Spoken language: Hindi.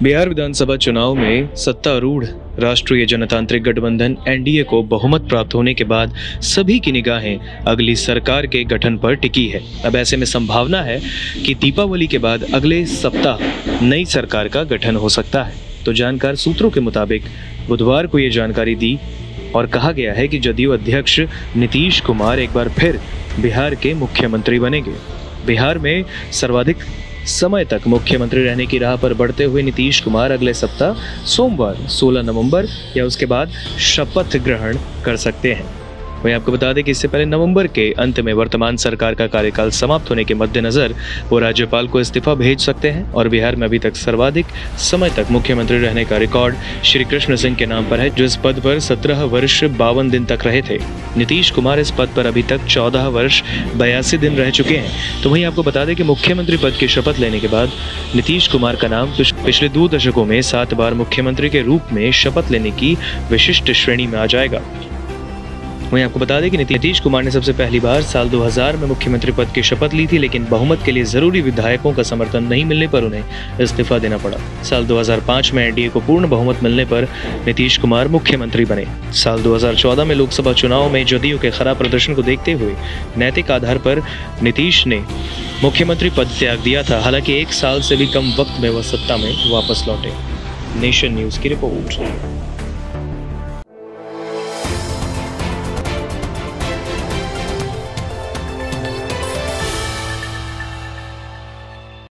बिहार विधानसभा चुनाव में सत्तारूढ़ राष्ट्रीय जनतांत्रिक गठबंधन एनडीए को बहुमत प्राप्त होने के बाद सभी की निगाहें अगली सरकार के गठन पर टिकी है। अब ऐसे में संभावना है कि दीपावली के बाद अगले सप्ताह नई सरकार का गठन हो सकता है। तो जानकार सूत्रों के मुताबिक बुधवार को ये जानकारी दी और कहा गया है कि जदयू अध्यक्ष नीतीश कुमार एक बार फिर बिहार के मुख्यमंत्री बनेंगे। बिहार में सर्वाधिक समय तक मुख्यमंत्री रहने की राह पर बढ़ते हुए नीतीश कुमार अगले सप्ताह सोमवार 16 नवंबर या उसके बाद शपथ ग्रहण कर सकते हैं। वहीं आपको बता दें कि इससे पहले नवंबर के अंत में वर्तमान सरकार का कार्यकाल समाप्त होने के मद्देनजर वो राज्यपाल को इस्तीफा भेज सकते हैं और बिहार में अभी तक सर्वाधिक समय तक मुख्यमंत्री रहने का रिकॉर्ड श्री कृष्ण सिंह के नाम पर है, जो इस पद पर 17 वर्ष 52 दिन तक रहे थे। नीतीश कुमार इस पद पर अभी तक 14 वर्ष 82 दिन रह चुके हैं। तो वहीं आपको बता दें कि मुख्यमंत्री पद की शपथ लेने के बाद नीतीश कुमार का नाम पिछले 2 दशकों में 7 बार मुख्यमंत्री के रूप में शपथ लेने की विशिष्ट श्रेणी में आ जाएगा। वहीं आपको बता दें कि नीतीश कुमार ने सबसे पहली बार साल 2000 में मुख्यमंत्री पद की शपथ ली थी, लेकिन बहुमत के लिए जरूरी विधायकों का समर्थन नहीं मिलने पर उन्हें इस्तीफा देना पड़ा। साल 2005 में एनडीए को पूर्ण बहुमत मिलने पर नीतीश कुमार मुख्यमंत्री बने। साल 2014 में लोकसभा चुनाव में जदयू के खराब प्रदर्शन को देखते हुए नैतिक आधार पर नीतीश ने मुख्यमंत्री पद त्याग दिया था। हालांकि 1 साल से भी कम वक्त में वह सत्ता में वापस लौटे। नेशन न्यूज की रिपोर्ट।